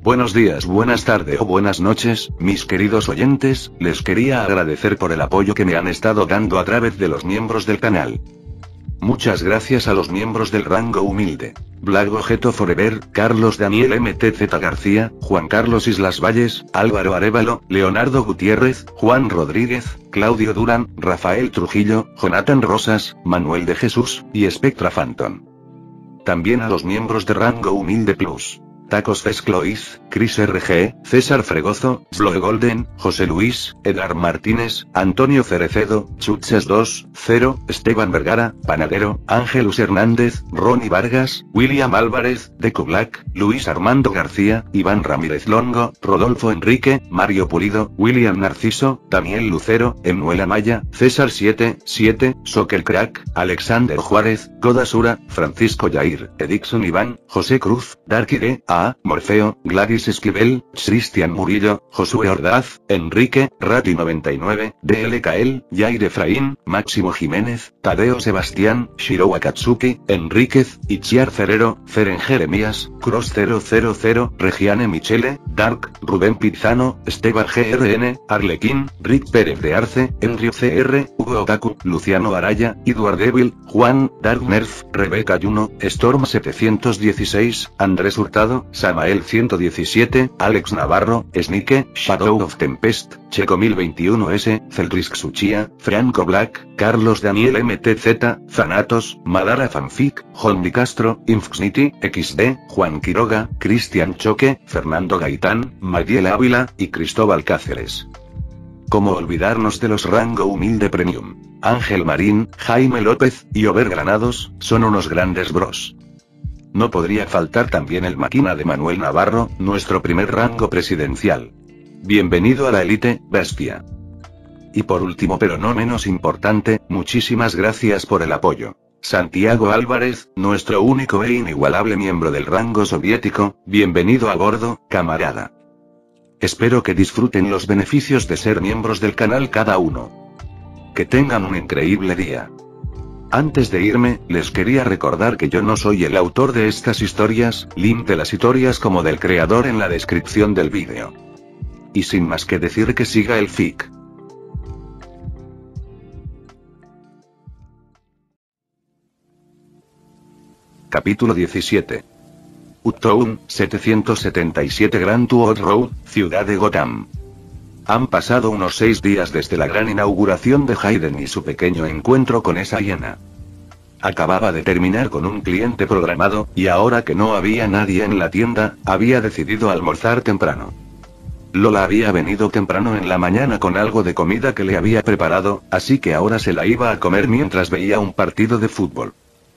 Buenos días, buenas tardes o buenas noches, mis queridos oyentes, les quería agradecer por el apoyo que me han estado dando a través de los miembros del canal. Muchas gracias a los miembros del rango humilde. Black Ojeto Forever, Carlos Daniel MTZ García, Juan Carlos Islas Valles, Álvaro Arévalo, Leonardo Gutiérrez, Juan Rodríguez, Claudio Durán, Rafael Trujillo, Jonathan Rosas, Manuel de Jesús, y Spectra Phantom. También a los miembros de rango humilde plus. Tacos Fescloiz, Chris RG, César Fregozo, Sloe Golden, José Luis, Edgar Martínez, Antonio Cerecedo, Chuches 2, 0, Esteban Vergara, Panadero, Ángelus Hernández, Ronnie Vargas, William Álvarez, Deco Black, Luis Armando García, Iván Ramírez Longo, Rodolfo Enrique, Mario Pulido, William Narciso, Daniel Lucero, Emmanuel Amaya, César 77, Soccer Crack, Alexander Juárez, Godasura, Francisco Yair, Edixon Iván, José Cruz, Darkire, Morfeo, Gladys Esquivel, Cristian Murillo, Josué Ordaz, Enrique, Rati99, DLKL, Jair Efraín, Máximo Jiménez, Tadeo Sebastián, Shiro Akatsuki, Enríquez, Itziar Ferrero, Feren Jeremías, Cross 000, Regiane Michele, Dark, Rubén Pizano, Esteban GRN, Arlequín, Rick Pérez de Arce, Enrio CR, Hugo Otaku, Luciano Araya, Eduard Devil, Juan, Dark Nerf, Rebeca Juno, Storm 716, Andrés Hurtado, Samael 117, Alex Navarro, Snike, Shadow of Tempest, Checo 1021S, Celrisk Suchia, Franco Black, Carlos Daniel MTZ, Zanatos, Madara Fanfic, Jondi Castro, Infxnity, XD, Juan Quiroga, Cristian Choque, Fernando Gaitán, Maydiel Ávila, y Cristóbal Cáceres. ¿Cómo olvidarnos de los rango humilde premium? Ángel Marín, Jaime López, y Over Granados, son unos grandes bros. No podría faltar también el máquina de Manuel Navarro, nuestro primer rango presidencial. Bienvenido a la élite, bestia. Y por último pero no menos importante, muchísimas gracias por el apoyo. Santiago Álvarez, nuestro único e inigualable miembro del rango soviético, bienvenido a bordo, camarada. Espero que disfruten los beneficios de ser miembros del canal cada uno. Que tengan un increíble día. Antes de irme, les quería recordar que yo no soy el autor de estas historias, link de las historias como del creador en la descripción del vídeo. Y sin más que decir que siga el fic. Capítulo 17. Uptown, 777 Grand Tuot Road, ciudad de Gotham. Han pasado unos 6 días desde la gran inauguración de Hayden y su pequeño encuentro con esa hiena. Acababa de terminar con un cliente programado, y ahora que no había nadie en la tienda, había decidido almorzar temprano. Lola había venido temprano en la mañana con algo de comida que le había preparado, así que ahora se la iba a comer mientras veía un partido de fútbol.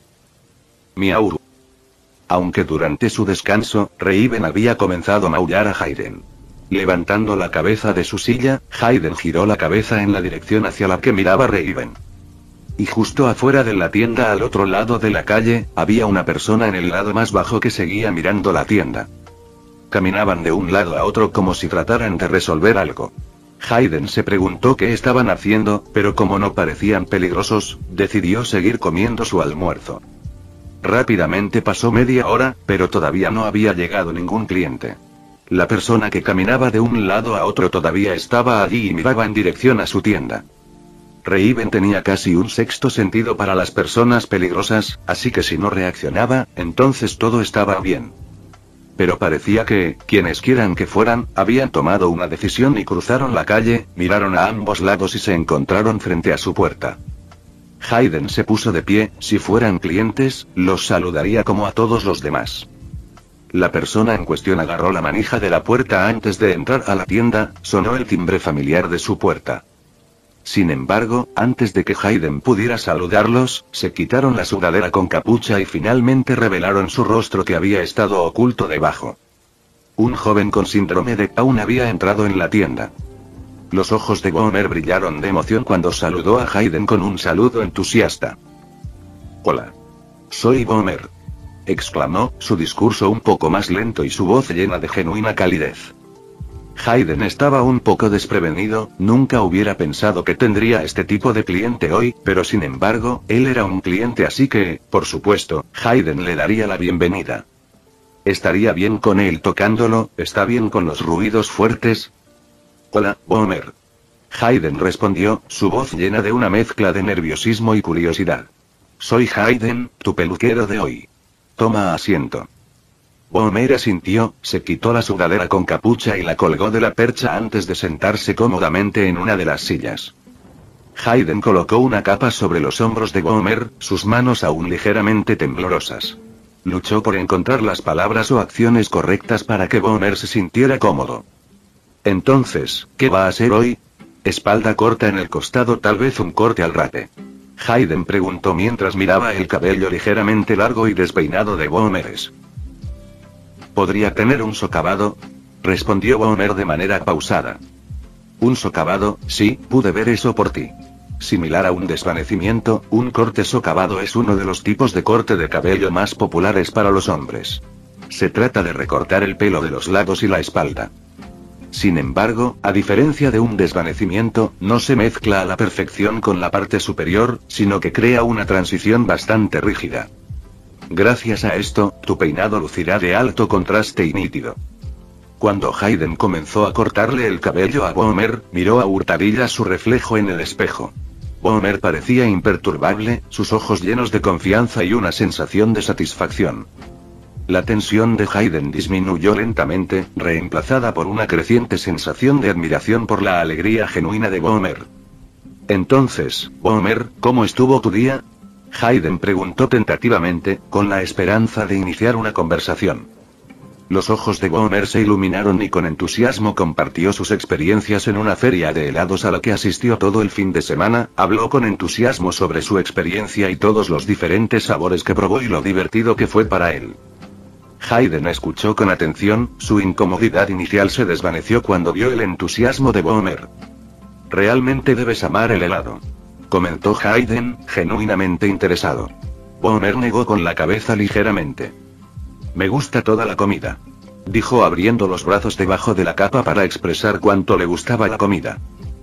Miau. Aunque durante su descanso, Raven había comenzado a maullar a Hayden. Levantando la cabeza de su silla, Hayden giró la cabeza en la dirección hacia la que miraba Raven. Y justo afuera de la tienda al otro lado de la calle, había una persona en el lado más bajo que seguía mirando la tienda. Caminaban de un lado a otro como si trataran de resolver algo. Hayden se preguntó qué estaban haciendo, pero como no parecían peligrosos, decidió seguir comiendo su almuerzo. Rápidamente pasó media hora, pero todavía no había llegado ningún cliente. La persona que caminaba de un lado a otro todavía estaba allí y miraba en dirección a su tienda. Raven tenía casi un sexto sentido para las personas peligrosas, así que si no reaccionaba, entonces todo estaba bien. Pero parecía que, quienes quieran que fueran, habían tomado una decisión y cruzaron la calle, miraron a ambos lados y se encontraron frente a su puerta. Hayden se puso de pie, si fueran clientes, los saludaría como a todos los demás. La persona en cuestión agarró la manija de la puerta antes de entrar a la tienda, sonó el timbre familiar de su puerta. Sin embargo, antes de que Hayden pudiera saludarlos, se quitaron la sudadera con capucha y finalmente revelaron su rostro que había estado oculto debajo. Un joven con síndrome de Down había entrado en la tienda. Los ojos de Boomer brillaron de emoción cuando saludó a Hayden con un saludo entusiasta. «Hola. Soy Boomer», exclamó, su discurso un poco más lento y su voz llena de genuina calidez. Hayden estaba un poco desprevenido, nunca hubiera pensado que tendría este tipo de cliente hoy, pero sin embargo, él era un cliente así que, por supuesto, Hayden le daría la bienvenida. Estaría bien con él tocándolo, ¿está bien con los ruidos fuertes? Hola, Boomer. Hayden respondió, su voz llena de una mezcla de nerviosismo y curiosidad. Soy Hayden, tu peluquero de hoy. Toma asiento. Boomer asintió, se quitó la sudadera con capucha y la colgó de la percha antes de sentarse cómodamente en una de las sillas. Hayden colocó una capa sobre los hombros de Boomer, sus manos aún ligeramente temblorosas. Luchó por encontrar las palabras o acciones correctas para que Boomer se sintiera cómodo. Entonces, ¿qué va a ser hoy? Espalda corta en el costado, tal vez un corte al rape. Hayden preguntó mientras miraba el cabello ligeramente largo y despeinado de Boomer. ¿Podría tener un socavado? Respondió Boomer de manera pausada. Un socavado, sí, pude ver eso por ti. Similar a un desvanecimiento, un corte socavado es uno de los tipos de corte de cabello más populares para los hombres. Se trata de recortar el pelo de los lados y la espalda. Sin embargo, a diferencia de un desvanecimiento, no se mezcla a la perfección con la parte superior, sino que crea una transición bastante rígida. Gracias a esto, tu peinado lucirá de alto contraste y nítido. Cuando Hayden comenzó a cortarle el cabello a Boomer, miró a hurtadillas su reflejo en el espejo. Boomer parecía imperturbable, sus ojos llenos de confianza y una sensación de satisfacción. La tensión de Hayden disminuyó lentamente, reemplazada por una creciente sensación de admiración por la alegría genuina de Boomer. Entonces, Boomer, ¿cómo estuvo tu día? Hayden preguntó tentativamente, con la esperanza de iniciar una conversación. Los ojos de Boomer se iluminaron y con entusiasmo compartió sus experiencias en una feria de helados a la que asistió todo el fin de semana, habló con entusiasmo sobre su experiencia y todos los diferentes sabores que probó y lo divertido que fue para él. Hayden escuchó con atención, su incomodidad inicial se desvaneció cuando vio el entusiasmo de Boomer. Realmente debes amar el helado, comentó Hayden, genuinamente interesado. Boomer negó con la cabeza ligeramente. Me gusta toda la comida, dijo abriendo los brazos debajo de la capa para expresar cuánto le gustaba la comida.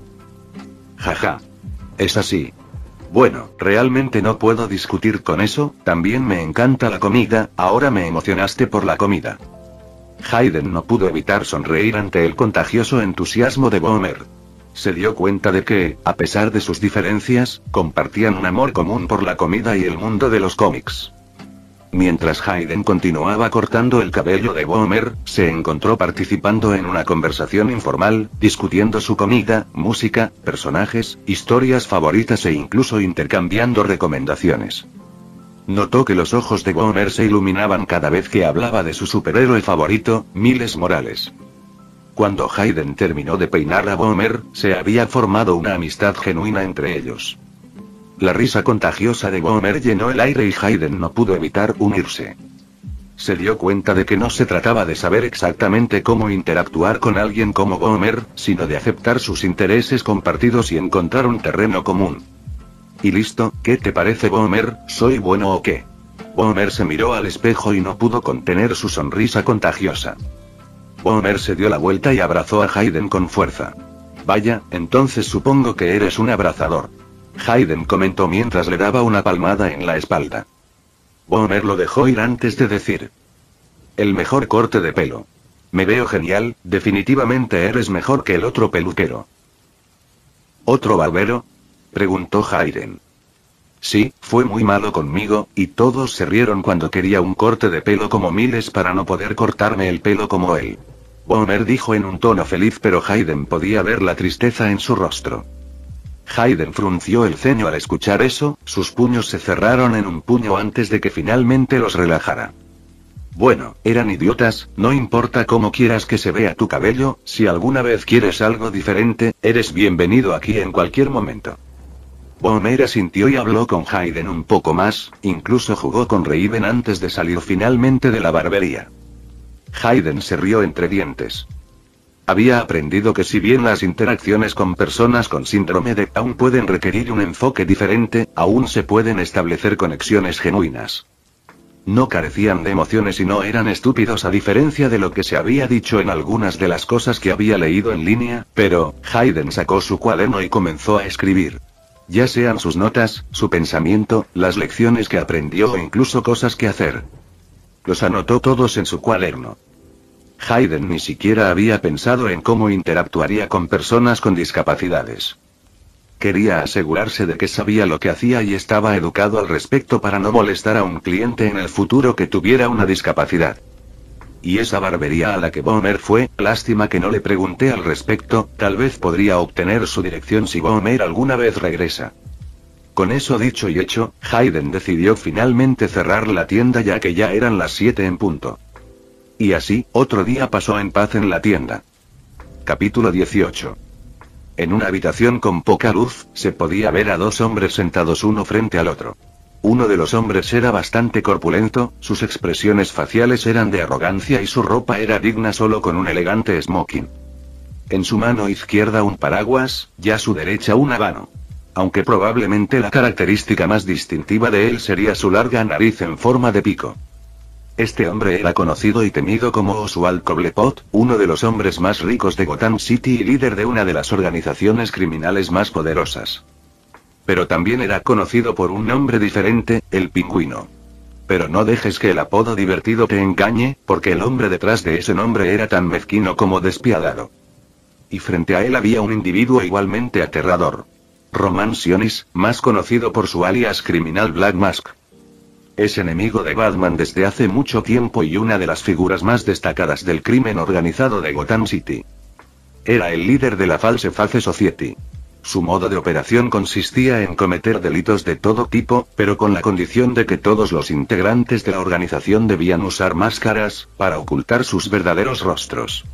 Jaja. Es así. Bueno, realmente no puedo discutir con eso, también me encanta la comida, ahora me emocionaste por la comida. Hayden no pudo evitar sonreír ante el contagioso entusiasmo de Boomer. Se dio cuenta de que, a pesar de sus diferencias, compartían un amor común por la comida y el mundo de los cómics. Mientras Hayden continuaba cortando el cabello de Boomer, se encontró participando en una conversación informal, discutiendo su comida, música, personajes, historias favoritas e incluso intercambiando recomendaciones. Notó que los ojos de Boomer se iluminaban cada vez que hablaba de su superhéroe favorito, Miles Morales. Cuando Hayden terminó de peinar a Boomer, se había formado una amistad genuina entre ellos. La risa contagiosa de Boomer llenó el aire y Hayden no pudo evitar unirse. Se dio cuenta de que no se trataba de saber exactamente cómo interactuar con alguien como Boomer, sino de aceptar sus intereses compartidos y encontrar un terreno común. Y listo, ¿qué te parece, Boomer? ¿Soy bueno o qué? Boomer se miró al espejo y no pudo contener su sonrisa contagiosa. Boomer se dio la vuelta y abrazó a Hayden con fuerza. Vaya, entonces supongo que eres un abrazador. Hayden comentó mientras le daba una palmada en la espalda. Boomer lo dejó ir antes de decir. El mejor corte de pelo. Me veo genial, definitivamente eres mejor que el otro peluquero. ¿Otro barbero? Preguntó Hayden. Sí, fue muy malo conmigo, y todos se rieron cuando quería un corte de pelo como Miles para no poder cortarme el pelo como él. Boomer dijo en un tono feliz, pero Hayden podía ver la tristeza en su rostro. Hayden frunció el ceño al escuchar eso, sus puños se cerraron en un puño antes de que finalmente los relajara. Bueno, eran idiotas, no importa cómo quieras que se vea tu cabello, si alguna vez quieres algo diferente, eres bienvenido aquí en cualquier momento. Boomer asintió y habló con Hayden un poco más, incluso jugó con Raven antes de salir finalmente de la barbería. Hayden se rió entre dientes. Había aprendido que si bien las interacciones con personas con síndrome de Down pueden requerir un enfoque diferente, aún se pueden establecer conexiones genuinas. No carecían de emociones y no eran estúpidos a diferencia de lo que se había dicho en algunas de las cosas que había leído en línea, pero, Hayden sacó su cuaderno y comenzó a escribir. Ya sean sus notas, su pensamiento, las lecciones que aprendió o incluso cosas que hacer. Los anotó todos en su cuaderno. Hayden ni siquiera había pensado en cómo interactuaría con personas con discapacidades. Quería asegurarse de que sabía lo que hacía y estaba educado al respecto para no molestar a un cliente en el futuro que tuviera una discapacidad. Y esa barbería a la que Boomer fue, lástima que no le pregunté al respecto, tal vez podría obtener su dirección si Boomer alguna vez regresa. Con eso dicho y hecho, Hayden decidió finalmente cerrar la tienda ya que ya eran las 7 en punto. Y así, otro día pasó en paz en la tienda. Capítulo 18. En una habitación con poca luz, se podía ver a dos hombres sentados uno frente al otro. Uno de los hombres era bastante corpulento, sus expresiones faciales eran de arrogancia y su ropa era digna solo con un elegante smoking. En su mano izquierda un paraguas, y a su derecha un habano. Aunque probablemente la característica más distintiva de él sería su larga nariz en forma de pico. Este hombre era conocido y temido como Oswald Cobblepot, uno de los hombres más ricos de Gotham City y líder de una de las organizaciones criminales más poderosas. Pero también era conocido por un nombre diferente, el Pingüino. Pero no dejes que el apodo divertido te engañe, porque el hombre detrás de ese nombre era tan mezquino como despiadado. Y frente a él había un individuo igualmente aterrador. Roman Sionis, más conocido por su alias criminal Black Mask. Es enemigo de Batman desde hace mucho tiempo y una de las figuras más destacadas del crimen organizado de Gotham City. Era el líder de la False Face Society. Su modo de operación consistía en cometer delitos de todo tipo, pero con la condición de que todos los integrantes de la organización debían usar máscaras, para ocultar sus verdaderos rostros.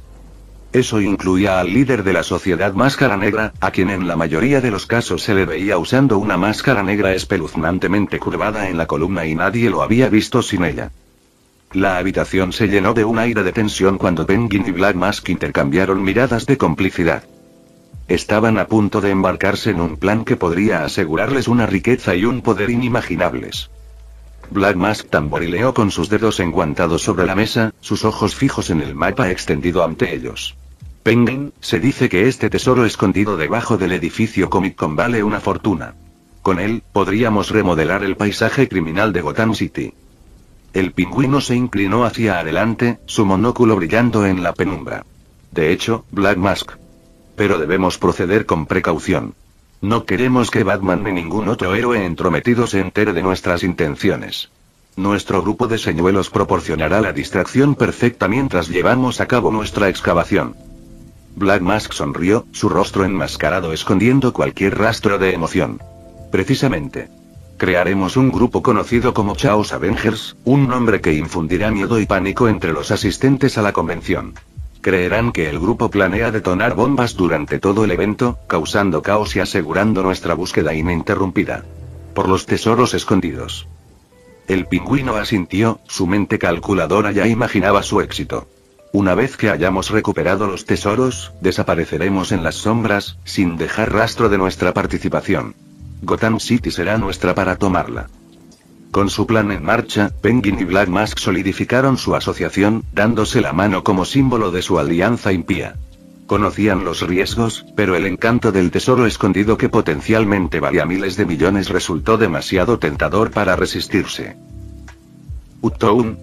Eso incluía al líder de la Sociedad Máscara Negra, a quien en la mayoría de los casos se le veía usando una máscara negra espeluznantemente curvada en la columna y nadie lo había visto sin ella. La habitación se llenó de un aire de tensión cuando Penguin y Black Mask intercambiaron miradas de complicidad. Estaban a punto de embarcarse en un plan que podría asegurarles una riqueza y un poder inimaginables. Black Mask tamborileó con sus dedos enguantados sobre la mesa, sus ojos fijos en el mapa extendido ante ellos. Penguin, se dice que este tesoro escondido debajo del edificio Comic Con vale una fortuna. Con él, podríamos remodelar el paisaje criminal de Gotham City. El pingüino se inclinó hacia adelante, su monóculo brillando en la penumbra. De hecho, Black Mask. Pero debemos proceder con precaución. No queremos que Batman ni ningún otro héroe entrometido se entere de nuestras intenciones. Nuestro grupo de señuelos proporcionará la distracción perfecta mientras llevamos a cabo nuestra excavación. Black Mask sonrió, su rostro enmascarado escondiendo cualquier rastro de emoción. Precisamente. Crearemos un grupo conocido como Chaos Avengers, un nombre que infundirá miedo y pánico entre los asistentes a la convención. Creerán que el grupo planea detonar bombas durante todo el evento, causando caos y asegurando nuestra búsqueda ininterrumpida. Por los tesoros escondidos. El pingüino asintió, su mente calculadora ya imaginaba su éxito. Una vez que hayamos recuperado los tesoros, desapareceremos en las sombras, sin dejar rastro de nuestra participación. Gotham City será nuestra para tomarla. Con su plan en marcha, Penguin y Black Mask solidificaron su asociación, dándose la mano como símbolo de su alianza impía. Conocían los riesgos, pero el encanto del tesoro escondido que potencialmente valía miles de millones resultó demasiado tentador para resistirse. Uptown,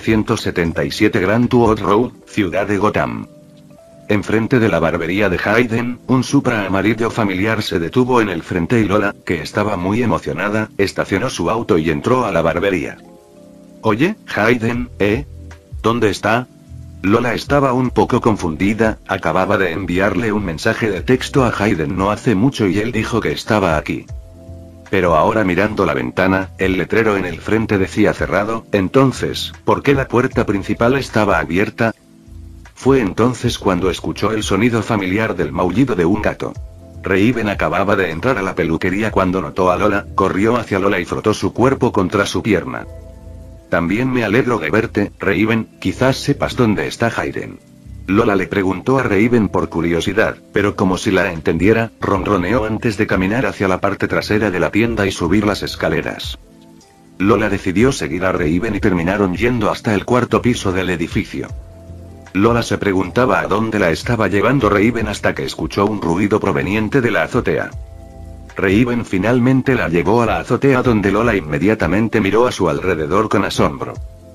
777 Grand Woods Road, ciudad de Gotham. Enfrente de la barbería de Hayden, un Supra amarillo familiar se detuvo en el frente y Lola, que estaba muy emocionada, estacionó su auto y entró a la barbería. Oye, Hayden, ¿dónde está? Lola estaba un poco confundida, acababa de enviarle un mensaje de texto a Hayden no hace mucho y él dijo que estaba aquí. Pero ahora mirando la ventana, el letrero en el frente decía cerrado, entonces, ¿por qué la puerta principal estaba abierta? Fue entonces cuando escuchó el sonido familiar del maullido de un gato. Raven acababa de entrar a la peluquería cuando notó a Lola, corrió hacia Lola y frotó su cuerpo contra su pierna. También me alegro de verte, Raven, quizás sepas dónde está Hayden. Lola le preguntó a Raven por curiosidad, pero como si la entendiera, ronroneó antes de caminar hacia la parte trasera de la tienda y subir las escaleras. Lola decidió seguir a Raven y terminaron yendo hasta el cuarto piso del edificio. Lola se preguntaba a dónde la estaba llevando Raven hasta que escuchó un ruido proveniente de la azotea. Raven finalmente la llevó a la azotea donde Lola inmediatamente miró a su alrededor con asombro.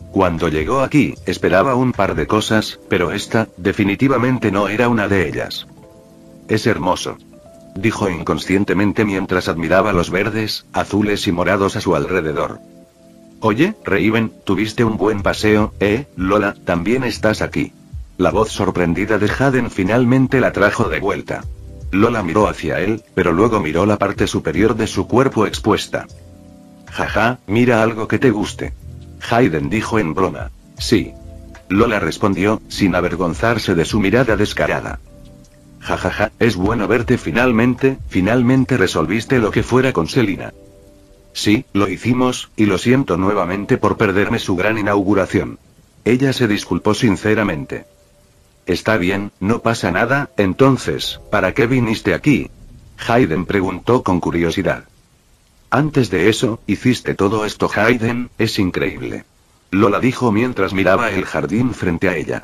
Cuando llegó aquí, esperaba un par de cosas, pero esta, definitivamente no era una de ellas. Es hermoso, dijo inconscientemente mientras admiraba los verdes, azules y morados a su alrededor. Oye, Raven, tuviste un buen paseo, Lola, también estás aquí. La voz sorprendida de Hayden finalmente la trajo de vuelta. Lola miró hacia él, pero luego miró la parte superior de su cuerpo expuesta. Jaja, mira algo que te guste. Hayden dijo en broma. Sí. Lola respondió, sin avergonzarse de su mirada descarada. Jajaja, es bueno verte finalmente resolviste lo que fuera con Selina. Sí, lo hicimos, y lo siento nuevamente por perderme su gran inauguración. Ella se disculpó sinceramente. Está bien, no pasa nada, entonces, ¿para qué viniste aquí? Hayden preguntó con curiosidad. Antes de eso, hiciste todo esto, Hayden, es increíble. Lola dijo mientras miraba el jardín frente a ella.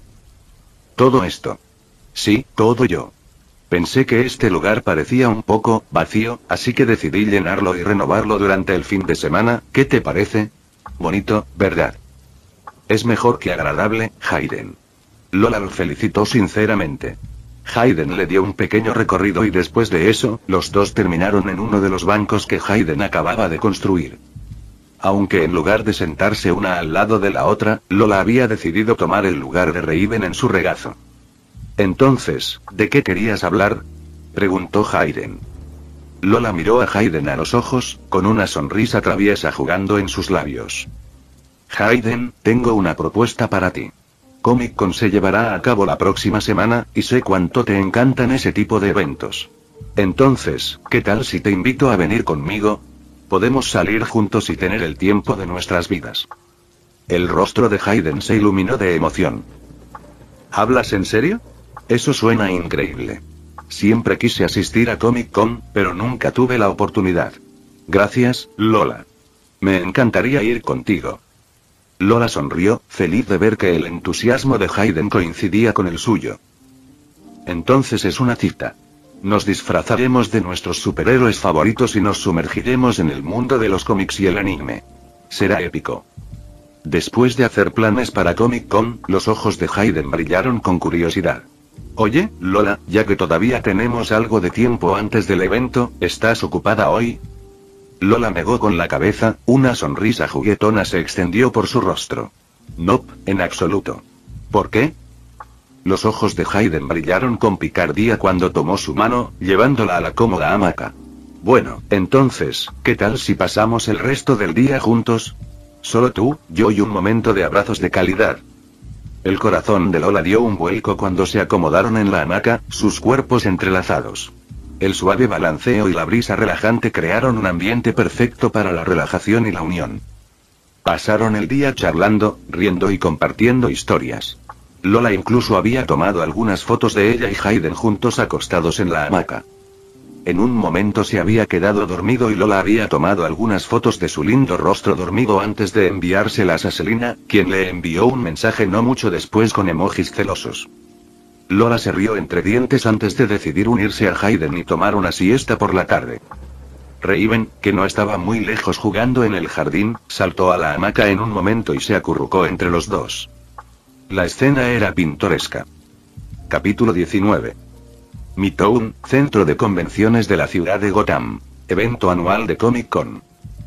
¿Todo esto? Sí, todo yo. Pensé que este lugar parecía un poco vacío, así que decidí llenarlo y renovarlo durante el fin de semana, ¿qué te parece? Bonito, ¿verdad? Es mejor que agradable, Hayden. Lola lo felicitó sinceramente. Hayden le dio un pequeño recorrido y después de eso, los dos terminaron en uno de los bancos que Hayden acababa de construir. Aunque en lugar de sentarse una al lado de la otra, Lola había decidido tomar el lugar de Raven en su regazo. Entonces, ¿de qué querías hablar? Preguntó Hayden. Lola miró a Hayden a los ojos, con una sonrisa traviesa jugando en sus labios. Hayden, tengo una propuesta para ti. Comic Con se llevará a cabo la próxima semana, y sé cuánto te encantan ese tipo de eventos. Entonces, ¿qué tal si te invito a venir conmigo? Podemos salir juntos y tener el tiempo de nuestras vidas. El rostro de Hayden se iluminó de emoción. ¿Hablas en serio? Eso suena increíble. Siempre quise asistir a Comic Con, pero nunca tuve la oportunidad. Gracias, Lola. Me encantaría ir contigo. Lola sonrió, feliz de ver que el entusiasmo de Hayden coincidía con el suyo. Entonces es una cita. Nos disfrazaremos de nuestros superhéroes favoritos y nos sumergiremos en el mundo de los cómics y el anime. Será épico. Después de hacer planes para Comic Con, los ojos de Hayden brillaron con curiosidad. Oye, Lola, ya que todavía tenemos algo de tiempo antes del evento, ¿estás ocupada hoy? Lola negó con la cabeza, una sonrisa juguetona se extendió por su rostro. Nope, en absoluto. ¿Por qué? Los ojos de Hayden brillaron con picardía cuando tomó su mano, llevándola a la cómoda hamaca. Bueno, entonces, ¿qué tal si pasamos el resto del día juntos? Solo tú, yo y un momento de abrazos de calidad. El corazón de Lola dio un vuelco cuando se acomodaron en la hamaca, sus cuerpos entrelazados. El suave balanceo y la brisa relajante crearon un ambiente perfecto para la relajación y la unión. Pasaron el día charlando, riendo y compartiendo historias. Lola incluso había tomado algunas fotos de ella y Hayden juntos acostados en la hamaca. En un momento se había quedado dormido y Lola había tomado algunas fotos de su lindo rostro dormido antes de enviárselas a Selina, quien le envió un mensaje no mucho después con emojis celosos. Lola se rió entre dientes antes de decidir unirse a Hayden y tomar una siesta por la tarde. Raven, que no estaba muy lejos jugando en el jardín, saltó a la hamaca en un momento y se acurrucó entre los dos. La escena era pintoresca. Capítulo 19. Midtown, centro de convenciones de la ciudad de Gotham. Evento anual de Comic Con.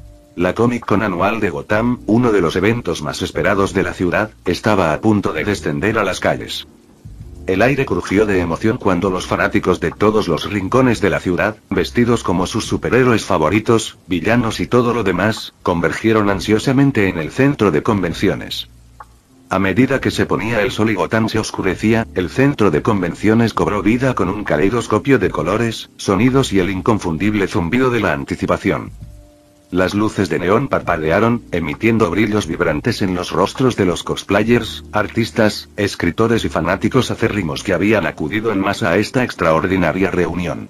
La Comic Con anual de Gotham, uno de los eventos más esperados de la ciudad, estaba a punto de descender a las calles. El aire crujió de emoción cuando los fanáticos de todos los rincones de la ciudad, vestidos como sus superhéroes favoritos, villanos y todo lo demás, convergieron ansiosamente en el centro de convenciones. A medida que se ponía el sol y Gotham se oscurecía, el centro de convenciones cobró vida con un caleidoscopio de colores, sonidos y el inconfundible zumbido de la anticipación. Las luces de neón parpadearon, emitiendo brillos vibrantes en los rostros de los cosplayers, artistas, escritores y fanáticos acérrimos que habían acudido en masa a esta extraordinaria reunión.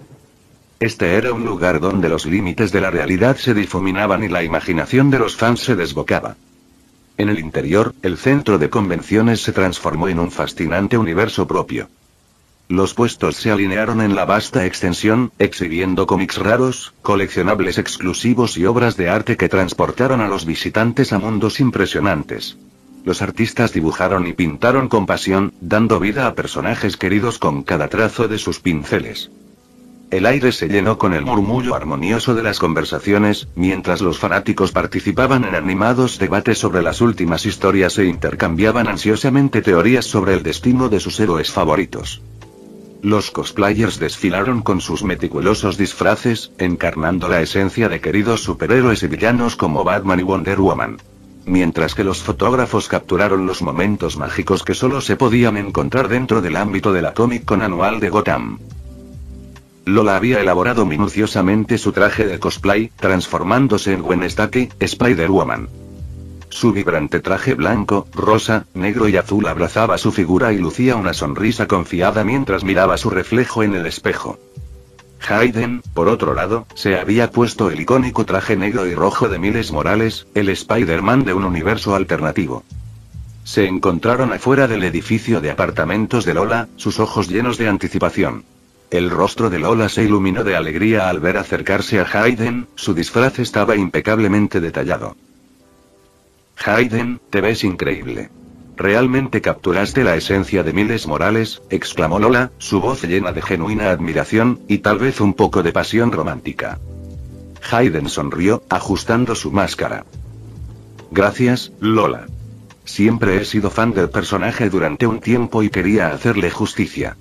Este era un lugar donde los límites de la realidad se difuminaban y la imaginación de los fans se desbocaba. En el interior, el centro de convenciones se transformó en un fascinante universo propio. Los puestos se alinearon en la vasta extensión, exhibiendo cómics raros, coleccionables exclusivos y obras de arte que transportaron a los visitantes a mundos impresionantes. Los artistas dibujaron y pintaron con pasión, dando vida a personajes queridos con cada trazo de sus pinceles. El aire se llenó con el murmullo armonioso de las conversaciones, mientras los fanáticos participaban en animados debates sobre las últimas historias e intercambiaban ansiosamente teorías sobre el destino de sus héroes favoritos. Los cosplayers desfilaron con sus meticulosos disfraces, encarnando la esencia de queridos superhéroes y villanos como Batman y Wonder Woman. Mientras que los fotógrafos capturaron los momentos mágicos que solo se podían encontrar dentro del ámbito de la Comic Con anual de Gotham. Lola había elaborado minuciosamente su traje de cosplay, transformándose en Gwen Stacy, Spider-Woman. Su vibrante traje blanco, rosa, negro y azul abrazaba su figura y lucía una sonrisa confiada mientras miraba su reflejo en el espejo. Hayden, por otro lado, se había puesto el icónico traje negro y rojo de Miles Morales, el Spider-Man de un universo alternativo. Se encontraron afuera del edificio de apartamentos de Lola, sus ojos llenos de anticipación. El rostro de Lola se iluminó de alegría al ver acercarse a Hayden, su disfraz estaba impecablemente detallado. Hayden, te ves increíble. Realmente capturaste la esencia de Miles Morales, exclamó Lola, su voz llena de genuina admiración, y tal vez un poco de pasión romántica. Hayden sonrió, ajustando su máscara. Gracias, Lola. Siempre he sido fan del personaje durante un tiempo y quería hacerle justicia.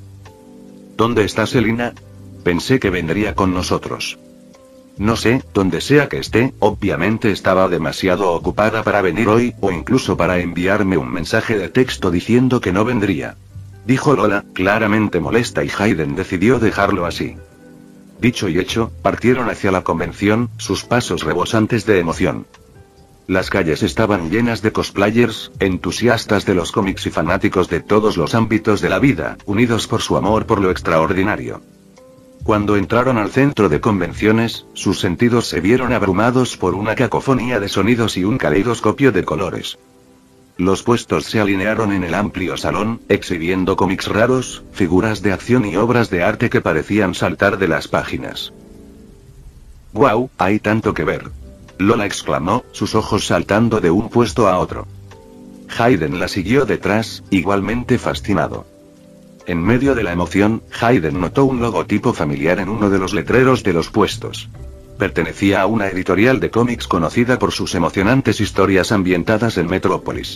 ¿Dónde está Selina? Pensé que vendría con nosotros. No sé, donde sea que esté, obviamente estaba demasiado ocupada para venir hoy, o incluso para enviarme un mensaje de texto diciendo que no vendría. Dijo Lola, claramente molesta, y Hayden decidió dejarlo así. Dicho y hecho, partieron hacia la convención, sus pasos rebosantes de emoción. Las calles estaban llenas de cosplayers, entusiastas de los cómics y fanáticos de todos los ámbitos de la vida, unidos por su amor por lo extraordinario. Cuando entraron al centro de convenciones, sus sentidos se vieron abrumados por una cacofonía de sonidos y un caleidoscopio de colores. Los puestos se alinearon en el amplio salón, exhibiendo cómics raros, figuras de acción y obras de arte que parecían saltar de las páginas. ¡Guau! Hay tanto que ver. Lola exclamó, sus ojos saltando de un puesto a otro. Hayden la siguió detrás, igualmente fascinado. En medio de la emoción, Hayden notó un logotipo familiar en uno de los letreros de los puestos. Pertenecía a una editorial de cómics conocida por sus emocionantes historias ambientadas en Metrópolis.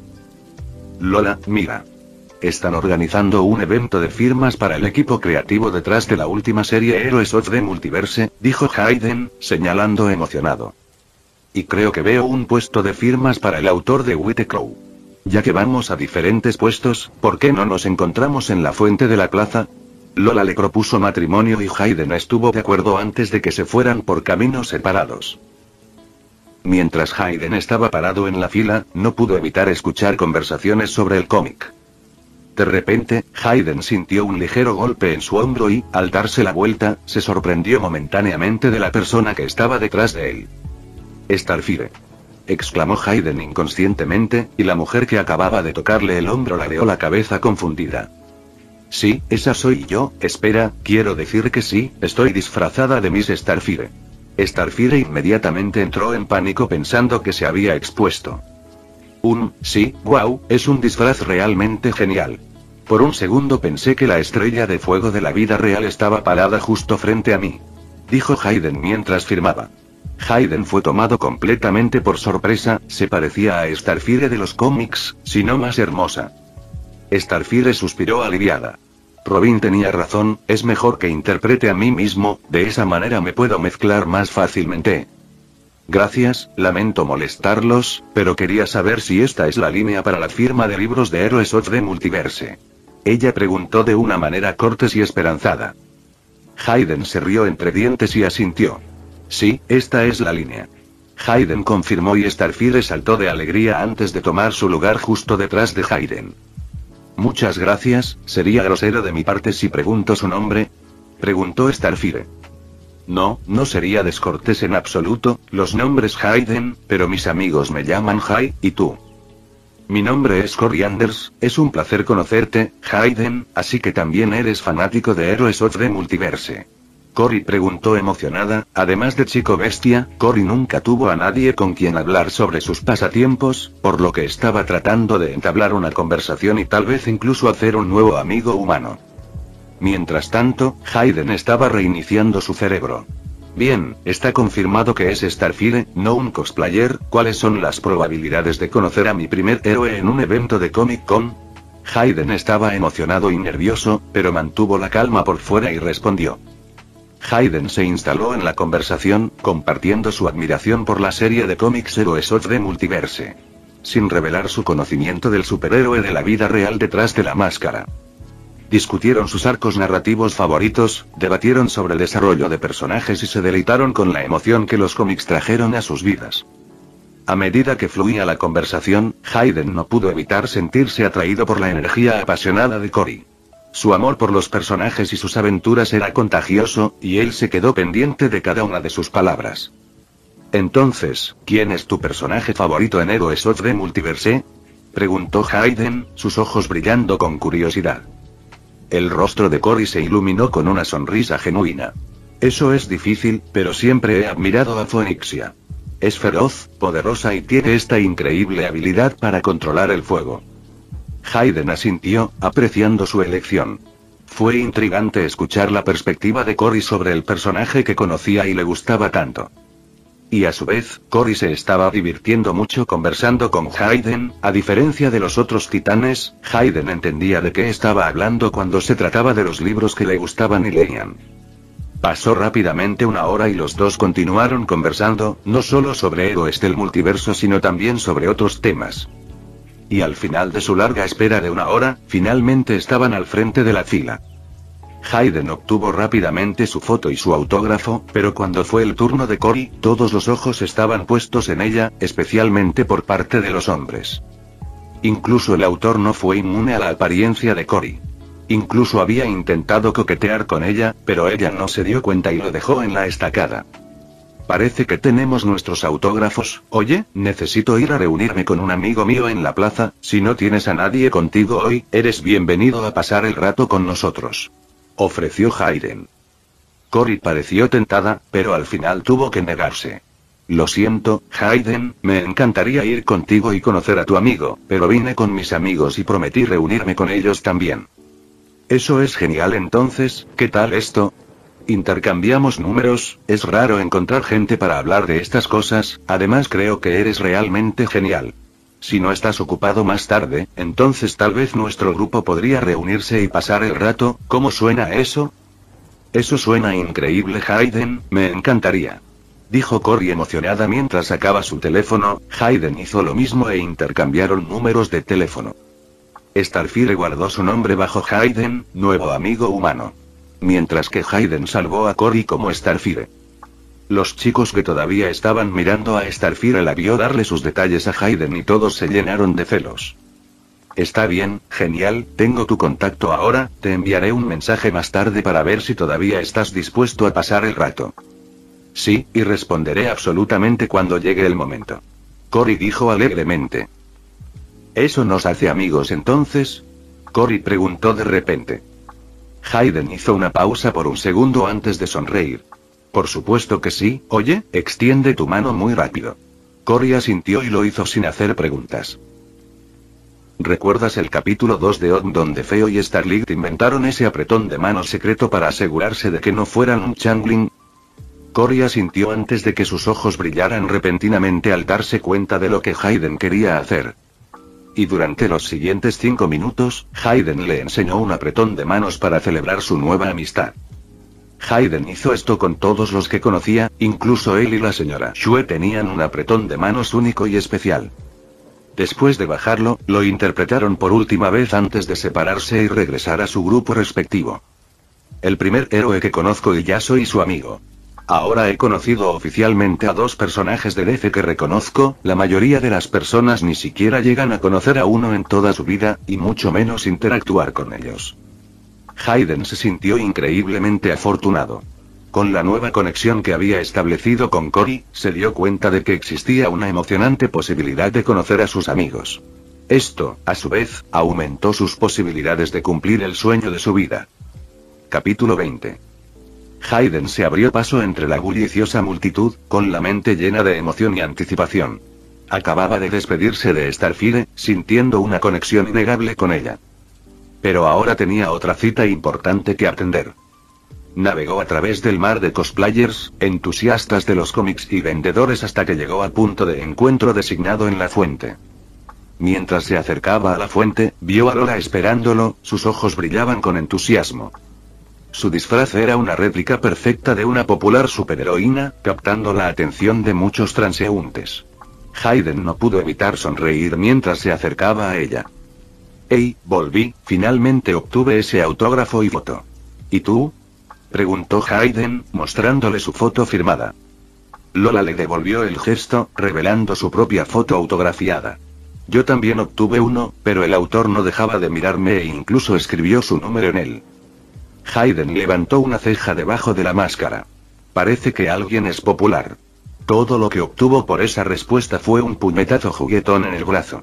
Lola, mira. Están organizando un evento de firmas para el equipo creativo detrás de la última serie Heroes of the Multiverse, dijo Hayden, señalando emocionado. Y creo que veo un puesto de firmas para el autor de White Crow. Ya que vamos a diferentes puestos, ¿por qué no nos encontramos en la fuente de la plaza? Lola le propuso matrimonio y Hayden estuvo de acuerdo antes de que se fueran por caminos separados. Mientras Hayden estaba parado en la fila, no pudo evitar escuchar conversaciones sobre el cómic. De repente, Hayden sintió un ligero golpe en su hombro y, al darse la vuelta, se sorprendió momentáneamente de la persona que estaba detrás de él. Starfire. Exclamó Hayden inconscientemente, y la mujer que acababa de tocarle el hombro ladeó la cabeza confundida. Sí, esa soy yo, espera, quiero decir que sí, estoy disfrazada de Miss Starfire. Starfire inmediatamente entró en pánico pensando que se había expuesto. Sí, wow, es un disfraz realmente genial. Por un segundo pensé que la estrella de fuego de la vida real estaba parada justo frente a mí. Dijo Hayden mientras firmaba. Hayden fue tomado completamente por sorpresa, se parecía a Starfire de los cómics, si no más hermosa. Starfire suspiró aliviada. Robin tenía razón, es mejor que interprete a mí mismo, de esa manera me puedo mezclar más fácilmente. Gracias, lamento molestarlos, pero quería saber si esta es la línea para la firma de libros de Heroes of the Multiverse. Ella preguntó de una manera cortés y esperanzada. Hayden se rió entre dientes y asintió. Sí, esta es la línea. Hayden confirmó y Starfire saltó de alegría antes de tomar su lugar justo detrás de Hayden. Muchas gracias, ¿sería grosero de mi parte si pregunto su nombre? Preguntó Starfire. No, no sería descortés en absoluto, los nombres Hayden, pero mis amigos me llaman Hay, ¿y tú? Mi nombre es Corianders, es un placer conocerte, Hayden, así que también eres fanático de Heroes of the Multiverse. Cory preguntó emocionada. Además de chico bestia, Cory nunca tuvo a nadie con quien hablar sobre sus pasatiempos, por lo que estaba tratando de entablar una conversación y tal vez incluso hacer un nuevo amigo humano. Mientras tanto, Hayden estaba reiniciando su cerebro. Bien, está confirmado que es Starfire, no un cosplayer. ¿Cuáles son las probabilidades de conocer a mi primer héroe en un evento de Comic Con? Hayden estaba emocionado y nervioso, pero mantuvo la calma por fuera y respondió. Hayden se instaló en la conversación, compartiendo su admiración por la serie de cómics Heroes of the Multiverse. Sin revelar su conocimiento del superhéroe de la vida real detrás de la máscara. Discutieron sus arcos narrativos favoritos, debatieron sobre el desarrollo de personajes y se deleitaron con la emoción que los cómics trajeron a sus vidas. A medida que fluía la conversación, Hayden no pudo evitar sentirse atraído por la energía apasionada de Cory. Su amor por los personajes y sus aventuras era contagioso, y él se quedó pendiente de cada una de sus palabras. Entonces, ¿quién es tu personaje favorito en Heroes of the Multiverse? Preguntó Hayden, sus ojos brillando con curiosidad. El rostro de Cory se iluminó con una sonrisa genuina. Eso es difícil, pero siempre he admirado a Phoenixia. Es feroz, poderosa y tiene esta increíble habilidad para controlar el fuego. Hayden asintió, apreciando su elección. Fue intrigante escuchar la perspectiva de Cory sobre el personaje que conocía y le gustaba tanto. Y a su vez, Cory se estaba divirtiendo mucho conversando con Hayden. A diferencia de los otros titanes, Hayden entendía de qué estaba hablando cuando se trataba de los libros que le gustaban y leían. Pasó rápidamente una hora y los dos continuaron conversando, no solo sobre héroes del multiverso sino también sobre otros temas. Y al final de su larga espera de una hora, finalmente estaban al frente de la fila. Hayden obtuvo rápidamente su foto y su autógrafo, pero cuando fue el turno de Cory, todos los ojos estaban puestos en ella, especialmente por parte de los hombres. Incluso el autor no fue inmune a la apariencia de Cory. Incluso había intentado coquetear con ella, pero ella no se dio cuenta y lo dejó en la estacada. Parece que tenemos nuestros autógrafos. Oye, necesito ir a reunirme con un amigo mío en la plaza. Si no tienes a nadie contigo hoy, eres bienvenido a pasar el rato con nosotros. Ofreció Hayden. Cory pareció tentada, pero al final tuvo que negarse. Lo siento, Hayden, me encantaría ir contigo y conocer a tu amigo, pero vine con mis amigos y prometí reunirme con ellos también. Eso es genial. Entonces, ¿qué tal esto? Intercambiamos números. Es raro encontrar gente para hablar de estas cosas, además creo que eres realmente genial. Si no estás ocupado más tarde, entonces tal vez nuestro grupo podría reunirse y pasar el rato. ¿Cómo suena eso? Eso suena increíble, Hayden, me encantaría. Dijo Cory emocionada mientras sacaba su teléfono. Hayden hizo lo mismo e intercambiaron números de teléfono. Starfire guardó su nombre bajo Hayden, nuevo amigo humano. Mientras que Hayden salvó a Cory como Starfire. Los chicos que todavía estaban mirando a Starfire la vio darle sus detalles a Hayden y todos se llenaron de celos. Está bien, genial, tengo tu contacto ahora, te enviaré un mensaje más tarde para ver si todavía estás dispuesto a pasar el rato. Sí, y responderé absolutamente cuando llegue el momento. Cory dijo alegremente. ¿Eso nos hace amigos entonces? Cory preguntó de repente. Hayden hizo una pausa por un segundo antes de sonreír. Por supuesto que sí. Oye, extiende tu mano muy rápido. Cory asintió y lo hizo sin hacer preguntas. ¿Recuerdas el capítulo 2 de Odd donde Feo y Starlight inventaron ese apretón de manos secreto para asegurarse de que no fueran un changeling? Cory asintió antes de que sus ojos brillaran repentinamente al darse cuenta de lo que Hayden quería hacer. Y durante los siguientes 5 minutos, Hayden le enseñó un apretón de manos para celebrar su nueva amistad. Hayden hizo esto con todos los que conocía, incluso él y la señora Shue tenían un apretón de manos único y especial. Después de bajarlo, lo interpretaron por última vez antes de separarse y regresar a su grupo respectivo. El primer héroe que conozco y ya soy su amigo. Ahora he conocido oficialmente a 2 personajes de DC que reconozco. La mayoría de las personas ni siquiera llegan a conocer a uno en toda su vida, y mucho menos interactuar con ellos. Hayden se sintió increíblemente afortunado. Con la nueva conexión que había establecido con Cory, se dio cuenta de que existía una emocionante posibilidad de conocer a sus amigos. Esto, a su vez, aumentó sus posibilidades de cumplir el sueño de su vida. Capítulo 20. Hayden se abrió paso entre la bulliciosa multitud, con la mente llena de emoción y anticipación. Acababa de despedirse de Starfire, sintiendo una conexión innegable con ella. Pero ahora tenía otra cita importante que atender. Navegó a través del mar de cosplayers, entusiastas de los cómics y vendedores hasta que llegó al punto de encuentro designado en la fuente. Mientras se acercaba a la fuente, vio a Lola esperándolo, sus ojos brillaban con entusiasmo. Su disfraz era una réplica perfecta de una popular superheroína, captando la atención de muchos transeúntes. Hayden no pudo evitar sonreír mientras se acercaba a ella. «Hey, volví, finalmente obtuve ese autógrafo y foto». «¿Y tú?», preguntó Hayden, mostrándole su foto firmada. Lola le devolvió el gesto, revelando su propia foto autografiada. «Yo también obtuve uno, pero el autor no dejaba de mirarme e incluso escribió su número en él». Hayden levantó una ceja debajo de la máscara. «Parece que alguien es popular». Todo lo que obtuvo por esa respuesta fue un puñetazo juguetón en el brazo.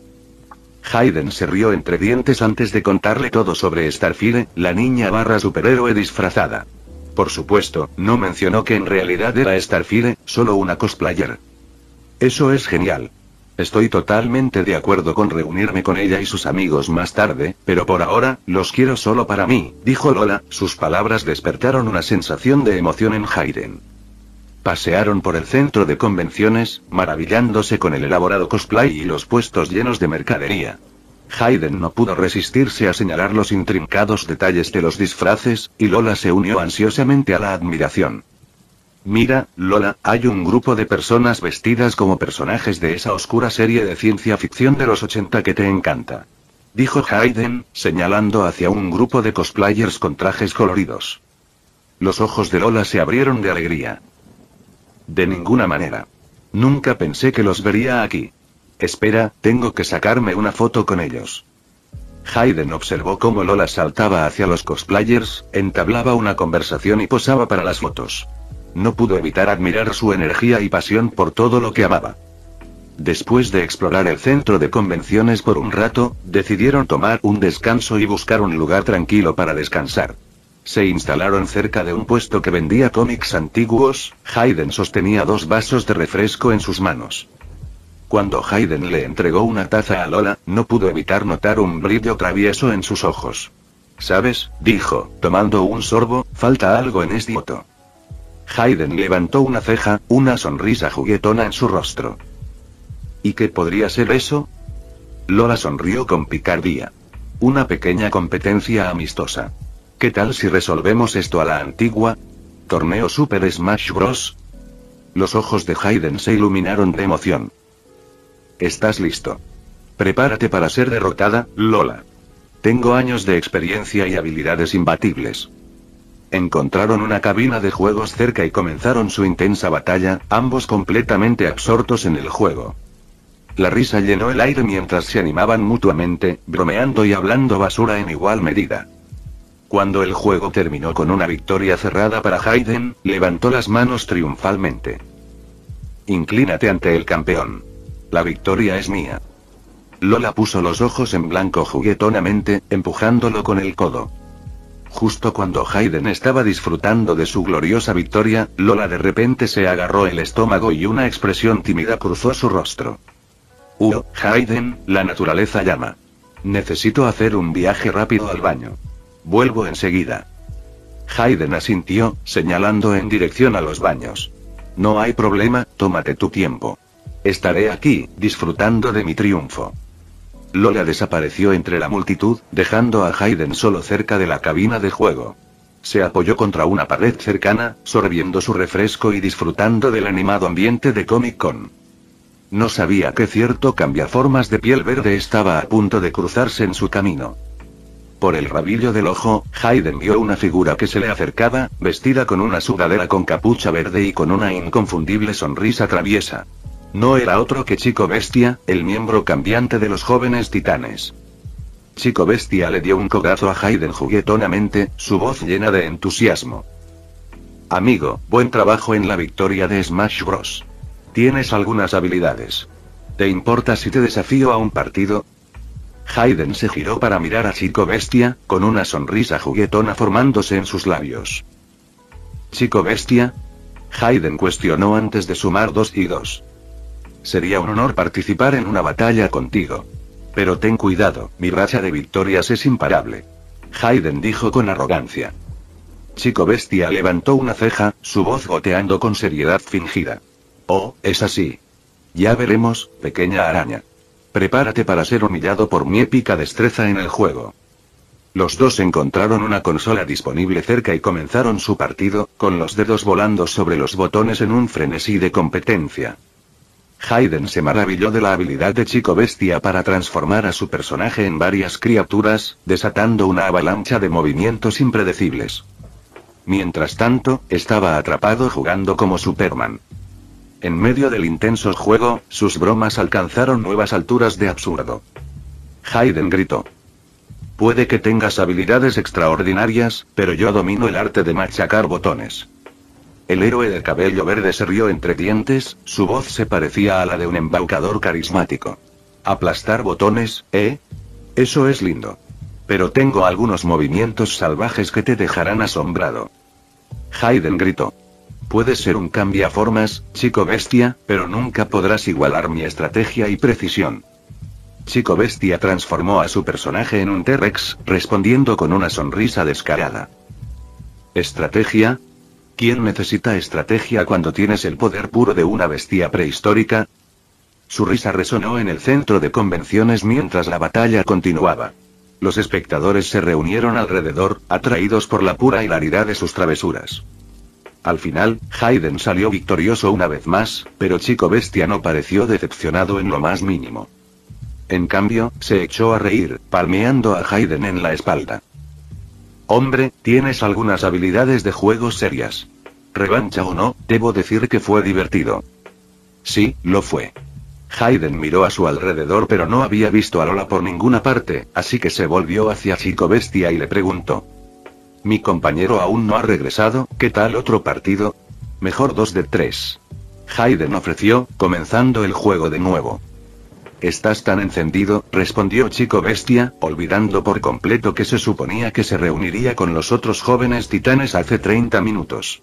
Hayden se rió entre dientes antes de contarle todo sobre Starfire, la niña / superhéroe disfrazada. Por supuesto, no mencionó que en realidad era Starfire, solo una cosplayer. «Eso es genial. Estoy totalmente de acuerdo con reunirme con ella y sus amigos más tarde, pero por ahora, los quiero solo para mí», dijo Lola. Sus palabras despertaron una sensación de emoción en Hayden. Pasearon por el centro de convenciones, maravillándose con el elaborado cosplay y los puestos llenos de mercadería. Hayden no pudo resistirse a señalar los intrincados detalles de los disfraces, y Lola se unió ansiosamente a la admiración. «Mira, Lola, hay un grupo de personas vestidas como personajes de esa oscura serie de ciencia ficción de los 80 que te encanta», dijo Hayden, señalando hacia un grupo de cosplayers con trajes coloridos. Los ojos de Lola se abrieron de alegría. «De ninguna manera. Nunca pensé que los vería aquí. Espera, tengo que sacarme una foto con ellos». Hayden observó cómo Lola saltaba hacia los cosplayers, entablaba una conversación y posaba para las fotos. No pudo evitar admirar su energía y pasión por todo lo que amaba. Después de explorar el centro de convenciones por un rato, decidieron tomar un descanso y buscar un lugar tranquilo para descansar. Se instalaron cerca de un puesto que vendía cómics antiguos. Hayden sostenía 2 vasos de refresco en sus manos. Cuando Hayden le entregó una taza a Lola, no pudo evitar notar un brillo travieso en sus ojos. «¿Sabes?», dijo, tomando un sorbo, «falta algo en este foto». Hayden levantó una ceja, una sonrisa juguetona en su rostro. «¿Y qué podría ser eso?». Lola sonrió con picardía. «Una pequeña competencia amistosa. ¿Qué tal si resolvemos esto a la antigua? ¿Torneo Super Smash Bros.?» Los ojos de Hayden se iluminaron de emoción. «¿Estás listo? Prepárate para ser derrotada, Lola. Tengo años de experiencia y habilidades imbatibles». Encontraron una cabina de juegos cerca y comenzaron su intensa batalla, ambos completamente absortos en el juego. La risa llenó el aire mientras se animaban mutuamente, bromeando y hablando basura en igual medida. Cuando el juego terminó con una victoria cerrada para Hayden, levantó las manos triunfalmente. «Inclínate ante el campeón. La victoria es mía». Lola puso los ojos en blanco juguetonamente, empujándolo con el codo. Justo cuando Hayden estaba disfrutando de su gloriosa victoria, Lola de repente se agarró el estómago y una expresión tímida cruzó su rostro. Hayden, la naturaleza llama. Necesito hacer un viaje rápido al baño. Vuelvo enseguida». Hayden asintió, señalando en dirección a los baños. «No hay problema, tómate tu tiempo. Estaré aquí, disfrutando de mi triunfo». Lola desapareció entre la multitud, dejando a Hayden solo cerca de la cabina de juego. Se apoyó contra una pared cercana, sorbiendo su refresco y disfrutando del animado ambiente de Comic Con. No sabía que cierto cambiaformas de piel verde estaba a punto de cruzarse en su camino. Por el rabillo del ojo, Hayden vio una figura que se le acercaba, vestida con una sudadera con capucha verde y con una inconfundible sonrisa traviesa. No era otro que Chico Bestia, el miembro cambiante de los Jóvenes Titanes. Chico Bestia le dio un codazo a Hayden juguetonamente, su voz llena de entusiasmo. «Amigo, buen trabajo en la victoria de Smash Bros. Tienes algunas habilidades. ¿Te importa si te desafío a un partido?». Hayden se giró para mirar a Chico Bestia, con una sonrisa juguetona formándose en sus labios. ¿Chico bestia? Hayden cuestionó antes de sumar 2 y 2. Sería un honor participar en una batalla contigo. Pero ten cuidado, mi racha de victorias es imparable. Hayden dijo con arrogancia. Chico bestia levantó una ceja, su voz goteando con seriedad fingida. Oh, es así. Ya veremos, pequeña araña. Prepárate para ser humillado por mi épica destreza en el juego. Los dos encontraron una consola disponible cerca y comenzaron su partido, con los dedos volando sobre los botones en un frenesí de competencia. Hayden se maravilló de la habilidad de Chico Bestia para transformar a su personaje en varias criaturas, desatando una avalancha de movimientos impredecibles. Mientras tanto, estaba atrapado jugando como Superman. En medio del intenso juego, sus bromas alcanzaron nuevas alturas de absurdo. Hayden gritó. Puede que tengas habilidades extraordinarias, pero yo domino el arte de machacar botones. El héroe de cabello verde se rió entre dientes, su voz se parecía a la de un embaucador carismático. ¿Aplastar botones, eh? Eso es lindo. Pero tengo algunos movimientos salvajes que te dejarán asombrado. Hayden gritó. Puedes ser un cambiaformas, Chico Bestia, pero nunca podrás igualar mi estrategia y precisión. Chico Bestia transformó a su personaje en un T-Rex, respondiendo con una sonrisa descarada. ¿Estrategia? ¿Quién necesita estrategia cuando tienes el poder puro de una bestia prehistórica? Su risa resonó en el centro de convenciones mientras la batalla continuaba. Los espectadores se reunieron alrededor, atraídos por la pura hilaridad de sus travesuras. Al final, Hayden salió victorioso una vez más, pero Chico Bestia no pareció decepcionado en lo más mínimo. En cambio, se echó a reír, palmeando a Hayden en la espalda. Hombre, tienes algunas habilidades de juego serias. Revancha o no, debo decir que fue divertido. Sí, lo fue. Hayden miró a su alrededor pero no había visto a Lola por ninguna parte, así que se volvió hacia Chico Bestia y le preguntó. Mi compañero aún no ha regresado, ¿qué tal otro partido? Mejor 2 de 3. Hayden ofreció, comenzando el juego de nuevo. ¿Estás tan encendido?, respondió Chico Bestia, olvidando por completo que se suponía que se reuniría con los otros jóvenes titanes hace 30 minutos.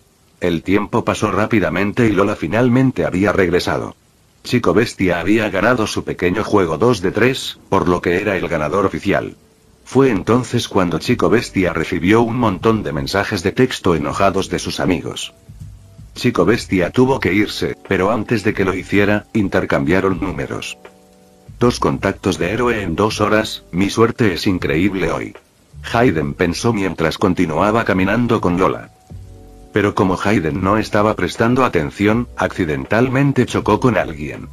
El tiempo pasó rápidamente y Lola finalmente había regresado. Chico Bestia había ganado su pequeño juego 2 de 3, por lo que era el ganador oficial. Fue entonces cuando Chico Bestia recibió un montón de mensajes de texto enojados de sus amigos. Chico Bestia tuvo que irse, pero antes de que lo hiciera, intercambiaron números. 2 contactos de héroe en 2 horas, mi suerte es increíble hoy. Hayden pensó mientras continuaba caminando con Lola. Pero como Hayden no estaba prestando atención, accidentalmente chocó con alguien.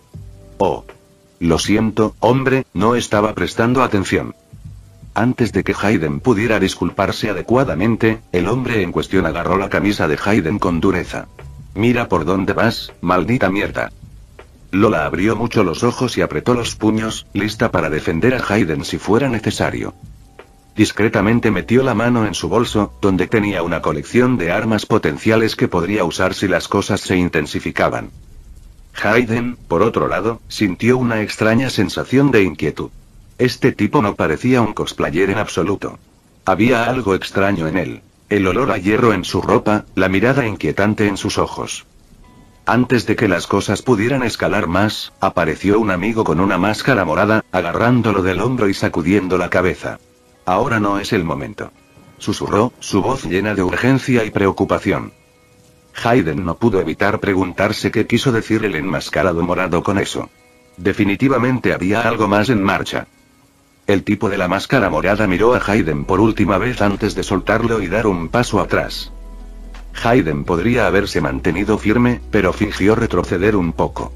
Oh. Lo siento, hombre, no estaba prestando atención. Antes de que Hayden pudiera disculparse adecuadamente, el hombre en cuestión agarró la camisa de Hayden con dureza. Mira por dónde vas, maldita mierda. Lola abrió mucho los ojos y apretó los puños, lista para defender a Hayden si fuera necesario. Discretamente metió la mano en su bolso, donde tenía una colección de armas potenciales que podría usar si las cosas se intensificaban. Hayden, por otro lado, sintió una extraña sensación de inquietud. Este tipo no parecía un cosplayer en absoluto. Había algo extraño en él. El olor a hierro en su ropa, la mirada inquietante en sus ojos. Antes de que las cosas pudieran escalar más, apareció un amigo con una máscara morada, agarrándolo del hombro y sacudiendo la cabeza. Ahora no es el momento. Susurró, su voz llena de urgencia y preocupación. Hayden no pudo evitar preguntarse qué quiso decir el enmascarado morado con eso. Definitivamente había algo más en marcha. El tipo de la máscara morada miró a Hayden por última vez antes de soltarlo y dar un paso atrás. Hayden podría haberse mantenido firme, pero fingió retroceder un poco.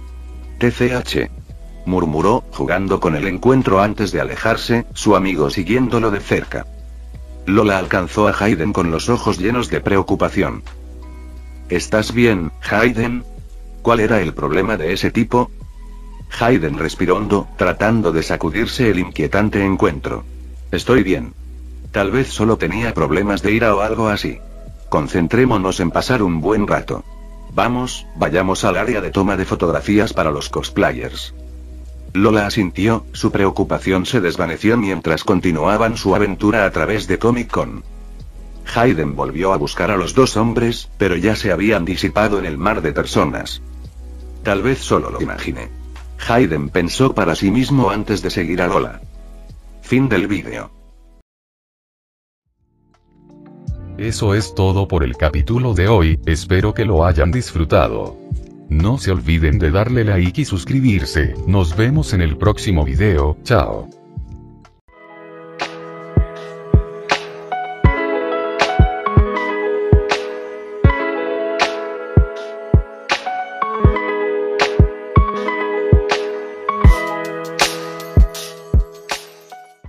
TCH. Murmuró, jugando con el encuentro antes de alejarse, su amigo siguiéndolo de cerca. Lola alcanzó a Hayden con los ojos llenos de preocupación. ¿Estás bien, Hayden? ¿Cuál era el problema de ese tipo? Hayden respiró hondo, tratando de sacudirse el inquietante encuentro. Estoy bien. Tal vez solo tenía problemas de ira o algo así. Concentrémonos en pasar un buen rato. Vamos, vayamos al área de toma de fotografías para los cosplayers. Lola asintió, su preocupación se desvaneció mientras continuaban su aventura a través de Comic Con. Hayden volvió a buscar a los dos hombres, pero ya se habían disipado en el mar de personas. Tal vez solo lo imaginé. Hayden pensó para sí mismo antes de seguir a Lola. Fin del vídeo. Eso es todo por el capítulo de hoy, espero que lo hayan disfrutado. No se olviden de darle like y suscribirse, nos vemos en el próximo video, chao.